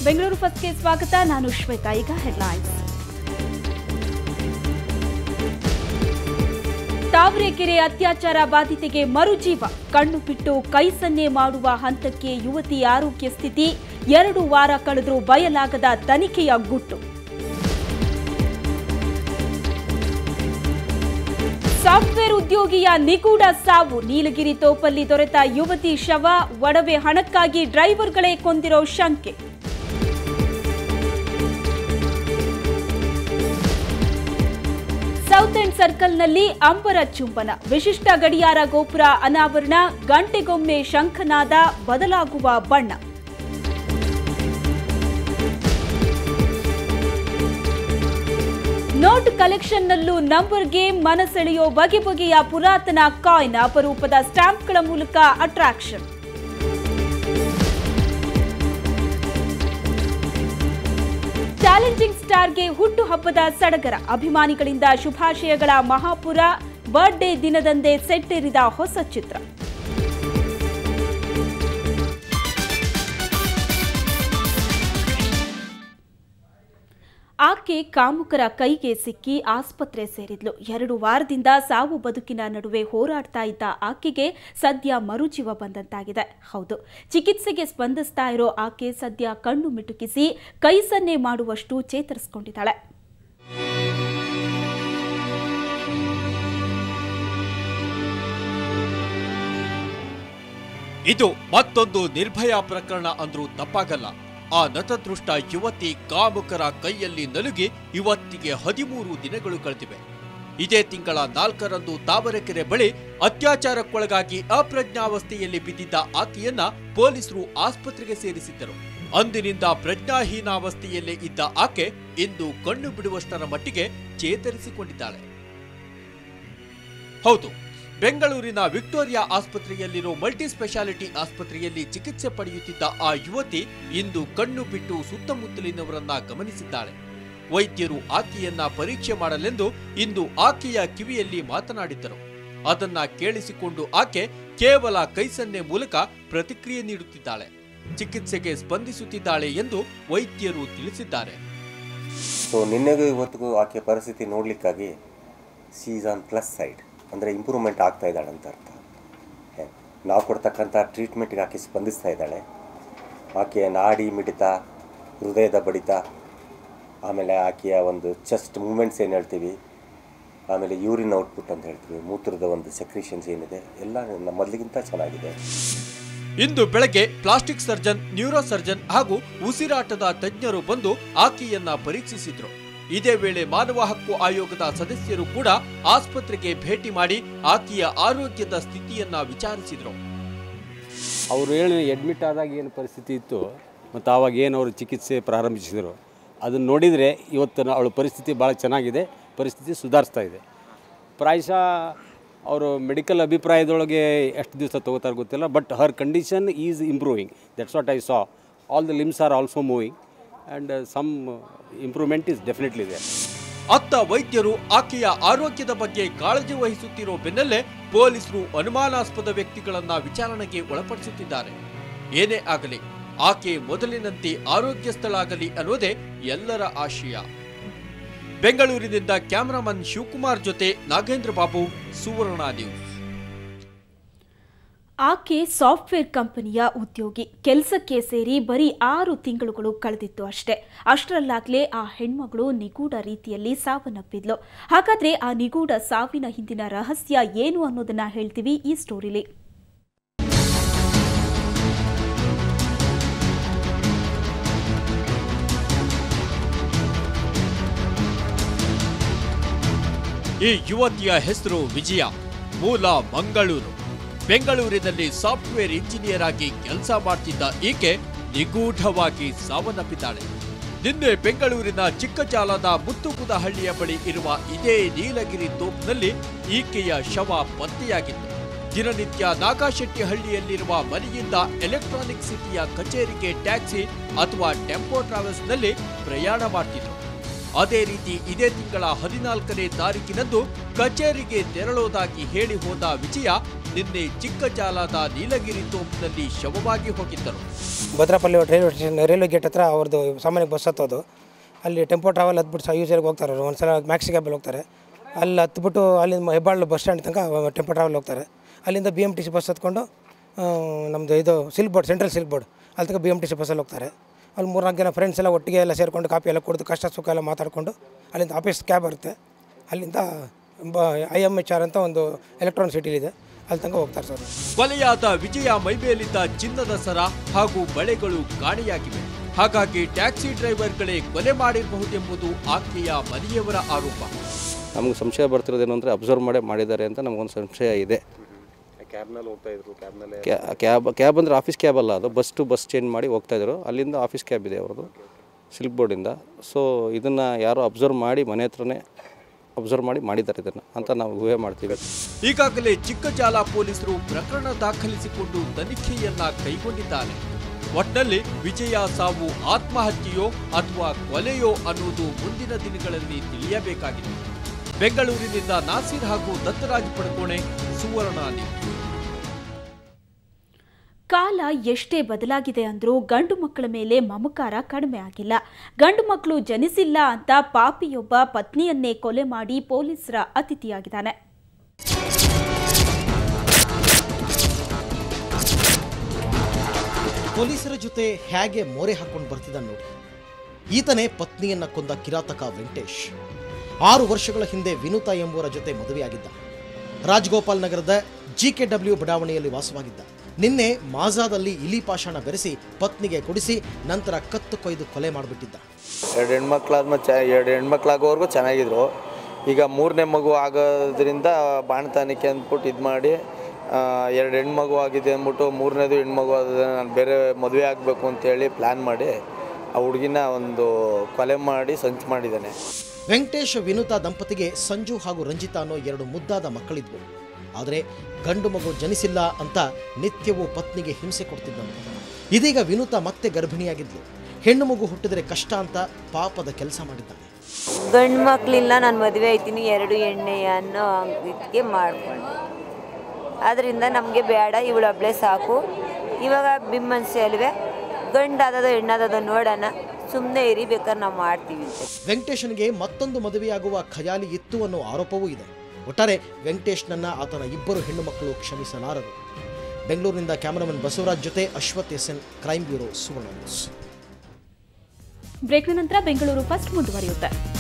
ಬೆಂಗಳೂರು ಫಸ್ಟ್ಗೆ ಸ್ವಾಗತ. ನಾನು ಶ್ವೇತಾ. ಈಗ ಹೆಡ್ಲೈನ್ಸ್. ತಾವರೆಕೆರೆ ಅತ್ಯಾಚಾರ ಬಾಧಿತೆಗೆ ಮರುಜೀವ. ಕಣ್ಣು ಬಿಟ್ಟು ಕೈ ಸನ್ನೆ ಮಾಡುವ ಹಂತಕ್ಕೆ ಯುವತಿ ಆರೋಗ್ಯ ಸ್ಥಿತಿ. 2 ವಾರ ಕಳೆದರೂ ಬಯಲಾಗದ ತನಿಖೆಯ ಗುಟ್ಟು. ಸಾಫ್ಟ್ವೇರ್ ಉದ್ಯೋಗಿಯ ನಿಗೂಢ ಸಾವು. ನೀಲಗಿರಿ ತೋಪಲ್ಲಿ ದೊರೆತ ಯುವತಿ ಶವ. ಒಡವೆ ಹಣಕ್ಕಾಗಿ ಡ್ರೈವರ್ಗಳೇ ಕೊಂದಿರೋ ಶಂಕೆ. ಸೌತ್ ಎಂಡ್ ಸರ್ಕಲ್ನಲ್ಲಿ ಅಂಬರ ಚುಂಬನ. ವಿಶಿಷ್ಟ ಗಡಿಯಾರ ಗೋಪುರ ಅನಾವರಣ. ಗಂಟೆಗೊಮ್ಮೆ ಶಂಖನಾದ, ಬದಲಾಗುವ ಬಣ್ಣ. ನೋಟ್ ಕಲೆಕ್ಷನ್ನಲ್ಲೂ ನಂಬರ್ ಗೇಮ್. ಮನಸೆಳೆಯೋ ಬಗೆ ಬಗೆಯ ಪುರಾತನ ಕಾಯಿನ್. ಅಪರೂಪದ ಸ್ಟಾಂಪ್ಗಳ ಮೂಲಕ ಅಟ್ರಾಕ್ಷನ್. ಚಾಲೆಂಜಿಂಗ್ ಸ್ಟಾರ್ಗೆ ಹುಟ್ಟುಹಬ್ಬದ ಸಡಗರ. ಅಭಿಮಾನಿಗಳಿಂದ ಶುಭಾಶಯಗಳ ಮಹಾಪುರ. ಬರ್ತ್ಡೇ ದಿನದಂದೇ ಸೆಟ್ಟೇರಿದ ಹೊಸ ಚಿತ್ರ. ಆಕೆ ಕಾಮುಕರ ಕೈಗೆ ಸಿಕ್ಕಿ ಆಸ್ಪತ್ರೆ ಸೇರಿದ್ಲು. 2 ವಾರದಿಂದ ಸಾವು ಬದುಕಿನ ನಡುವೆ ಹೋರಾಡ್ತಾ ಇದ್ದ ಆಕೆಗೆ ಸದ್ಯ ಮರುಜೀವ ಬಂದಂತಾಗಿದೆ. ಹೌದು, ಚಿಕಿತ್ಸೆಗೆ ಸ್ಪಂದಿಸ್ತಾ ಇರೋ ಆಕೆ ಸದ್ಯ ಕಣ್ಣು ಮಿಟುಕಿಸಿ ಕೈ ಸನ್ನೆ ಮಾಡುವಷ್ಟು ಚೇತರಿಸಿಕೊಂಡಿದ್ದಾಳೆ. ಇದು ಮತ್ತೊಂದು ನಿರ್ಭಯ ಪ್ರಕರಣ ಅಂದ್ರೂ ತಪ್ಪಾಗಲ್ಲ. ಆ ನತದೃಷ್ಟ ಯುವತಿ ಕಾಮುಕರ ಕೈಯಲ್ಲಿ ನಲುಗಿ ಇವತ್ತಿಗೆ 13 ದಿನಗಳು ಕಳೆದಿವೆ. ಇದೇ ತಿಂಗಳ 4ರಂದು ತಾವರೆಕೆರೆ ಬಳಿ ಅತ್ಯಾಚಾರಕ್ಕೊಳಗಾಗಿ ಅಪ್ರಜ್ಞಾವಸ್ಥೆಯಲ್ಲಿ ಬಿದ್ದಿದ್ದ ಆಕೆಯನ್ನ ಪೊಲೀಸರು ಆಸ್ಪತ್ರೆಗೆ ಸೇರಿಸಿದ್ದರು. ಅಂದಿನಿಂದ ಪ್ರಜ್ಞಾಹೀನಾವಸ್ಥೆಯಲ್ಲೇ ಇದ್ದ ಆಕೆ ಇಂದು ಕಣ್ಣು ಬಿಡುವಷ್ಟರ ಮಟ್ಟಿಗೆ ಚೇತರಿಸಿಕೊಂಡಿದ್ದಾಳೆ. ಹೌದು, ಬೆಂಗಳೂರಿನ ವಿಕ್ಟೋರಿಯಾ ಆಸ್ಪತ್ರೆಯಲ್ಲಿರೋ ಮಲ್ಟಿ ಸ್ಪೆಷಾಲಿಟಿ ಆಸ್ಪತ್ರೆಯಲ್ಲಿ ಚಿಕಿತ್ಸೆ ಪಡೆಯುತ್ತಿದ್ದ ಆ ಯುವತಿ ಇಂದು ಕಣ್ಣು ಬಿಟ್ಟು ಸುತ್ತಮುತ್ತಲಿನವರನ್ನ ಗಮನಿಸಿದ್ದಾಳೆ. ವೈದ್ಯರು ಆಕೆಯನ್ನ ಪರೀಕ್ಷೆ ಮಾಡಲೆಂದು ಇಂದು ಆಕೆಯ ಕಿವಿಯಲ್ಲಿ ಮಾತನಾಡಿದ್ದರು. ಅದನ್ನ ಕೇಳಿಸಿಕೊಂಡು ಆಕೆ ಕೇವಲ ಕೈಸನ್ನೆ ಮೂಲಕ ಪ್ರತಿಕ್ರಿಯೆ ನೀಡುತ್ತಿದ್ದಾಳೆ. ಚಿಕಿತ್ಸೆಗೆ ಸ್ಪಂದಿಸುತ್ತಿದ್ದಾಳೆ ಎಂದು ವೈದ್ಯರು ತಿಳಿಸಿದ್ದಾರೆ. ನಿನ್ನೆಗೂ ಇವತ್ತಿಗೂ ಆಕೆ ಪರಿಸ್ಥಿತಿ ನೋಡ್ಲಿಕ್ಕಾಗಿ she is on plus side, ಅಂದರೆ ಇಂಪ್ರೂವ್ಮೆಂಟ್ ಆಗ್ತಾ ಇದ್ದಾಳೆ ಅಂತ ಅರ್ಥ. ನಾವು ಕೊಡ್ತಕ್ಕಂಥ ಟ್ರೀಟ್ಮೆಂಟ್ಗೆ ಆಕೆ ಸ್ಪಂದಿಸ್ತಾ ಇದ್ದಾಳೆ. ಆಕೆಯ ನಾಡಿ ಮಿಡಿತ, ಹೃದಯದ ಬಡಿತ, ಆಮೇಲೆ ಆಕೆಯ ಒಂದು ಚೆಸ್ಟ್ ಮೂಮೆಂಟ್ಸ್ ಏನು ಹೇಳ್ತೀವಿ, ಆಮೇಲೆ ಯೂರಿನ್ ಔಟ್ಪುಟ್ ಅಂತ ಹೇಳ್ತೀವಿ, ಮೂತ್ರದ ಒಂದು ಸೆಕ್ರೀಷನ್ಸ್ ಏನಿದೆ, ಎಲ್ಲ ಮೊದಲಿಗಿಂತ ಚೆನ್ನಾಗಿದೆ. ಇಂದು ಬೆಳಗ್ಗೆ ಪ್ಲಾಸ್ಟಿಕ್ ಸರ್ಜನ್, ನ್ಯೂರೋ ಸರ್ಜನ್ ಹಾಗೂ ಉಸಿರಾಟದ ತಜ್ಞರು ಬಂದು ಆಕೆಯನ್ನ ಪರೀಕ್ಷಿಸಿದ್ರು. ಇದೇ ವೇಳೆ ಮಾನವ ಹಕ್ಕು ಆಯೋಗದ ಸದಸ್ಯರು ಕೂಡ ಆಸ್ಪತ್ರೆಗೆ ಭೇಟಿ ಮಾಡಿ ಆಕೆಯ ಆರೋಗ್ಯದ ಸ್ಥಿತಿಯನ್ನ ವಿಚಾರಿಸಿದ್ರು. ಅವರು ಅಡ್ಮಿಟ್ ಆದಾಗ ಏನು ಪರಿಸ್ಥಿತಿ ಇತ್ತು ಮತ್ತು ಆವಾಗ ಏನು ಅವರು ಚಿಕಿತ್ಸೆ ಪ್ರಾರಂಭಿಸಿದರು ಅದನ್ನು ನೋಡಿದರೆ ಇವತ್ತು ಅವಳ ಪರಿಸ್ಥಿತಿ ಭಾಳ ಚೆನ್ನಾಗಿದೆ, ಪರಿಸ್ಥಿತಿ ಸುಧಾರಿಸ್ತಾ ಇದೆ. ಪ್ರಾಯಶಃ ಅವರು ಮೆಡಿಕಲ್ ಅಭಿಪ್ರಾಯದೊಳಗೆ ಎಷ್ಟು ದಿವಸ ತಗೋತಾರೆ ಗೊತ್ತಿಲ್ಲ, but her condition is improving. That's what I saw. All the limbs are also moving and some improvement is definitely there. ಅತ್ತ ವೈದ್ಯರು ಆಕೆಯ ಆರೋಗ್ಯದ ಬಗ್ಗೆ ಕಾಳಜಿ ವಹಿಸುತ್ತಿರೋ ಬೆನ್ನಲ್ಲೇ ಪೊಲೀಸರು ಅನುಮಾನಾಸ್ಪದ ವ್ಯಕ್ತಿಗಳನ್ನ ವಿಚಾರಣೆಗೆ ಒಳಪಡಿಸುತ್ತಿದ್ದಾರೆ. ಏನೇ ಆಗಲಿ ಆಕೆ ಮೊದಲಿನಂತೆ ಆರೋಗ್ಯಸ್ಥಳಾಗಲಿ ಅನ್ನೋದೇ ಎಲ್ಲರ ಆಶಯ. ಬೆಂಗಳೂರಿನಿಂದ ಕ್ಯಾಮರಾಮನ್ ಶಿವಕುಮಾರ್ ಜೊತೆ ನಾಗೇಂದ್ರ ಬಾಬು, ಸುವರ್ಣ ನ್ಯೂಸ್. ಆಕೆ ಸಾಫ್ಟ್ವೇರ್ ಕಂಪನಿಯ ಉದ್ಯೋಗಿ. ಕೆಲಸಕ್ಕೆ ಸೇರಿ ಬರೀ 6 ತಿಂಗಳುಗಳು ಕಳೆದಿತ್ತು ಅಷ್ಟೇ. ಅಷ್ಟರಲ್ಲಾಗಲೇ ಆ ಹೆಣ್ಮಗಳು ನಿಗೂಢ ರೀತಿಯಲ್ಲಿ ಸಾವನ್ನಪ್ಪಿದ್ಲು. ಹಾಗಾದ್ರೆ ಆ ನಿಗೂಢ ಸಾವಿನ ಹಿಂದಿನ ರಹಸ್ಯ ಏನು ಅನ್ನೋದನ್ನ ಹೇಳ್ತೀವಿ ಈ ಸ್ಟೋರಿಲಿ. ಈ ಯುವತಿಯ ಹೆಸರು ವಿಜಯ. ಮೂಲ ಮಂಗಳೂರು. ಬೆಂಗಳೂರಿನಲ್ಲಿ ಸಾಫ್ಟ್ವೇರ್ ಇಂಜಿನಿಯರ್ ಆಗಿ ಕೆಲಸ ಮಾಡ್ತಿದ್ದ ಈಕೆ ನಿಗೂಢವಾಗಿ ಸಾವನ್ನಪ್ಪಿದ್ದಾಳೆ. ನಿನ್ನೆ ಬೆಂಗಳೂರಿನ ಚಿಕ್ಕಜಾಲದ ಮುತ್ತುಗುದಹಳ್ಳಿಯ ಬಳಿ ಇರುವ ಇದೇ ನೀಲಗಿರಿ ತೋಪಿನಲ್ಲಿ ಈಕೆಯ ಶವ ಪತ್ತೆಯಾಗಿತ್ತು. ದಿನನಿತ್ಯ ನಾಗಶೆಟ್ಟಿಹಳ್ಳಿಯಲ್ಲಿರುವ ಮನೆಯಿಂದ ಎಲೆಕ್ಟ್ರಾನಿಕ್ ಸಿಟಿಯ ಕಚೇರಿಗೆ ಟ್ಯಾಕ್ಸಿ ಅಥವಾ ಟೆಂಪೋ ಟ್ರಾವೆಲ್ಸ್ನಲ್ಲಿ ಪ್ರಯಾಣ ಮಾಡ್ತಿದ್ರು. ಅದೇ ರೀತಿ ಇದೇ ತಿಂಗಳ 14ನೇ ತಾರೀಕಿನಂದು ಕಚೇರಿಗೆ ತೆರಳೋದಾಗಿ ಹೇಳಿ ಹೋದ ವಿಜಯ ನಿನ್ನೆ ಚಿಕ್ಕಜಾಲದ ನೀಲಗಿರಿ ತೋಪಿನಲ್ಲಿ ಶವವಾಗಿ ಹೋಗಿದ್ದರು. ಭದ್ರಪಲ್ಲಿ ರೈಲ್ವೆ ಗೇಟ್ ಹತ್ರ ಅವ್ರದ್ದು ಸಾಮಾನ್ಯ ಬಸ್ ಹತ್ತೋದು, ಅಲ್ಲಿ ಟೆಂಪೋ ಟ್ರಾವೆಲ್ ಹತ್ಬಿಟ್ಟು ಯೂಶಲಾಗಿ ಹೋಗ್ತಾರೆ. ಅವರು ಒಂದ್ಸಲ ಮ್ಯಾಕ್ಸಿ ಕ್ಯಾಬಲ್ಲಿ ಹೋಗ್ತಾರೆ, ಅಲ್ಲಿ ಹತ್ಬಿಟ್ಟು ಅಲ್ಲಿಂದ ಹೆಬ್ಬಾಳು ಬಸ್ ಸ್ಟ್ಯಾಂಡ್ ತನಕ ಟೆಂಪೋ ಟ್ರಾವೆಲ್ ಹೋಗ್ತಾರೆ. ಅಲ್ಲಿಂದ BMTC ಬಸ್ ಹತ್ಕೊಂಡು ನಮ್ಮದು ಇದು silk board, central silk board ಅಲ್ಲಿ ತನಕ BMTC ಬಸ್ಸಲ್ಲಿ ಹೋಗ್ತಾರೆ. ಅಲ್ಲಿ 3-4 ಜನ ಫ್ರೆಂಡ್ಸ್ ಎಲ್ಲ ಒಟ್ಟಿಗೆ ಎಲ್ಲ ಸೇರಿಕೊಂಡು ಕಾಫಿ ಎಲ್ಲ ಕುಡಿದು ಕಷ್ಟ ಸುಖ ಎಲ್ಲ ಮಾತಾಡಿಕೊಂಡು ಅಲ್ಲಿಂದ ಆಫೀಸ್ ಕ್ಯಾಬ್ ಬರುತ್ತೆ, ಅಲ್ಲಿಂದ IMHR ಅಂತ ಒಂದು ಎಲೆಕ್ಟ್ರಾನಿಕ್ ಸಿಟಿಲಿದೆ, ಅಲ್ಲಿ ತನಕ ಹೋಗ್ತಾರೆ ಸರ್. ಕೊಲೆಯಾದ ವಿಜಯ ಮೈಮೇಲಿದ್ದ ಚಿನ್ನದ ಸರ ಹಾಗೂ ಬಳೆಗಳು ಕಾಣೆಯಾಗಿವೆ. ಹಾಗಾಗಿ ಟ್ಯಾಕ್ಸಿ ಡ್ರೈವರ್ಗಳೇ ಕೊಲೆ ಮಾಡಿರಬಹುದೆಂಬುದು ಆಕೆಯ ಮನೆಯವರ ಆರೋಪ. ನಮಗೆ ಸಂಶಯ ಬರ್ತಿರೋದೇನು ಅಂದರೆ ಅಬ್ಸರ್ವ್ ಮಾಡಿದ್ದಾರೆ ಅಂತ ನಮಗೊಂದು ಸಂಶಯ ಇದೆ. ಕ್ಯಾಬ್ನಲ್ಲಿ ಹೋಗ್ತಾ ಇದ್ರು, ಕ್ಯಾಬ್ ಅಂದರೆ ಆಫೀಸ್ ಕ್ಯಾಬ್ ಅಲ್ಲ, ಅದು ಬಸ್ ಟು ಬಸ್ ಚೇಂಜ್ ಮಾಡಿ ಹೋಗ್ತಾಯಿದ್ರು. ಅಲ್ಲಿಂದ ಆಫೀಸ್ ಕ್ಯಾಬ್ ಇದೆ ಅವ್ರದ್ದು ಸಿಲ್ಕ್ ಬೋರ್ಡಿಂದ. ಸೊ ಇದನ್ನು ಯಾರೋ ಅಬ್ಸರ್ವ್ ಮಾಡಿ ಮನೆ ಹತ್ರನೇ ಅಬ್ಸರ್ವ್ ಮಾಡಿದ್ದಾರೆ ಇದನ್ನು ಅಂತ ನಾವು ಊಹೆ ಮಾಡ್ತೀವಿ. ಈಗಾಗಲೇ ಚಿಕ್ಕಜಾಲ ಪೊಲೀಸರು ಪ್ರಕರಣ ದಾಖಲಿಸಿಕೊಂಡು ತನಿಖೆಯನ್ನ ಕೈಗೊಂಡಿದ್ದಾರೆ. ಒಟ್ಟಿನಲ್ಲಿ ವಿಜಯ ಸಾವು ಆತ್ಮಹತ್ಯೆಯೋ ಅಥವಾ ಕೊಲೆಯೋ ಅನ್ನುವುದು ಮುಂದಿನ ದಿನಗಳಲ್ಲಿ ತಿಳಿಯಬೇಕಾಗಿದೆ. ಬೆಂಗಳೂರಿನಿಂದ ನಾಸೀರ್ ಹಾಗೂ ದತ್ತರಾಜ್ ಪಡ್ಕೋಣೆ, ಸುವರ್ಣ ನ್ಯೂಸ್. ಕಾಲ ಎಷ್ಟೇ ಬದಲಾಗಿದೆ ಅಂದ್ರೂ ಗಂಡು ಮಕ್ಕಳ ಮೇಲೆ ಮಮಕಾರ ಕಡಿಮೆ ಆಗಿಲ್ಲ. ಗಂಡು ಮಕ್ಕಳು ಜನಿಸಿಲ್ಲ ಅಂತ ಪಾಪಿಯೊಬ್ಬ ಪತ್ನಿಯನ್ನೇ ಕೊಲೆ ಮಾಡಿ ಪೊಲೀಸರ ಅತಿಥಿಯಾಗಿದ್ದಾನೆ. ಪೊಲೀಸರ ಜೊತೆ ಹೇಗೆ ಮೋರೆ ಹಾಕೊಂಡು ಬರ್ತಿದ್ದ ನೋಡಿ. ಈತನೇ ಪತ್ನಿಯನ್ನ ಕೊಂದ ಕಿರಾತಕ ವೆಂಕಟೇಶ್. 6 ವರ್ಷಗಳ ಹಿಂದೆ ವಿನುತಾ ಎಂಬುವರ ಜೊತೆ ಮದುವೆಯಾಗಿದ್ದ. ರಾಜಗೋಪಾಲ್ ನಗರದ GKW ಬಡಾವಣೆಯಲ್ಲಿ ವಾಸವಾಗಿದ್ದ. ನಿನ್ನೆ ಮಾಜಾದಲ್ಲಿ ಇಲಿ ಪಾಷಾಣ ಬೆರೆಸಿ ಪತ್ನಿಗೆ ಕೊಡಿಸಿ ನಂತರ ಕತ್ತು ಕೊಯ್ದು ಕೊಲೆ ಮಾಡಿಬಿಟ್ಟಿದ್ದ. 2 ಹೆಣ್ಮಕ್ಳಾಗೋವರೆಗೂ ಚೆನ್ನಾಗಿದ್ರು. ಈಗ 3ನೇ ಮಗು ಆಗೋದ್ರಿಂದ ಬಾಣತಾನಿಕೆ ಅಂದ್ಬಿಟ್ಟು ಇದು ಮಾಡಿ 2 ಹೆಣ್ಮಗು ಆಗಿದೆ ಅಂದ್ಬಿಟ್ಟು 3ನೇದು ಹೆಣ್ಮಗು ಆದ ನಾನು ಬೇರೆ ಮದುವೆ ಆಗಬೇಕು ಅಂತೇಳಿ ಪ್ಲ್ಯಾನ್ ಮಾಡಿ ಆ ಹುಡುಗಿನ ಒಂದು ಕೊಲೆ ಮಾಡಿ ಸಂಚು ಮಾಡಿದ್ದಾನೆ. ವೆಂಕಟೇಶ್ ವಿನುತಾ ದಂಪತಿಗೆ ಸಂಜು ಹಾಗೂ ರಂಜಿತಾ ಅನ್ನೋ 2 ಮುದ್ದಾದ ಮಕ್ಕಳಿದ್ವು. ಆದರೆ ಗಂಡು ಮಗು ಜನಿಸಿಲ್ಲ ಅಂತ ನಿತ್ಯವೂ ಪತ್ನಿಗೆ ಹಿಂಸೆ ಕೊಡ್ತಿದ್ದಂತೆ. ಇದೀಗ ವಿನುತಾ ಮತ್ತೆ ಗರ್ಭಿಣಿಯಾಗಿದ್ಲು. ಹೆಣ್ಣು ಮಗು ಹುಟ್ಟಿದ್ರೆ ಕಷ್ಟ ಅಂತ ಪಾಪದ ಕೆಲಸ ಮಾಡಿದ್ದಾನೆ. ಗಂಡು ಮಕ್ಕಳಿಲ್ಲ, ನಾನು ಮದುವೆ ಆಯ್ತೀನಿ 2 ಎಣ್ಣೆ ಅನ್ನೋ ಇದಕ್ಕೆ ಮಾಡ್ಕೊಂಡು, ಅದರಿಂದ ನಮಗೆ ಬೇಡ, ಇವಳೊಬ್ಳೆ ಸಾಕು. ಇವಾಗ ಬಿಮ್ಮನ್ಸೆ ಅಲ್ವೇ, ಗಂಡಾದದೋ ಹೆಣ್ಣಾದದೋ ನೋಡೋಣ, ಸುಮ್ಮನೆ ಇರಿ, ಬೇಕಾದ್ರೆ ನಾವು ಮಾಡ್ತೀವಿ. ವೆಂಕಟೇಶನ್ಗೆ ಮತ್ತೊಂದು ಮದುವೆಯಾಗುವ ಖಯಾಲಿ ಇತ್ತು ಅನ್ನೋ ಆರೋಪವೂ ಇದೆ. ಒಟ್ಟಾರೆ ವೆಂಕಟೇಶ್ನನ್ನ ಆತನ 2 ಹೆಣ್ಣು ಮಕ್ಕಳು ಕ್ಷಮಿಸಲಾರರು. ಬೆಂಗಳೂರಿನಿಂದ ಕ್ಯಾಮರಾಮನ್ ಬಸವರಾಜ್ ಜೊತೆ Ashwath SN, crime bureau, Suvarna news. ಬ್ರೇಕ್ನ ನಂತರ ಬೆಂಗಳೂರು ಫಸ್ಟ್ ಮುಂದುವರಿಯುತ್ತೆ.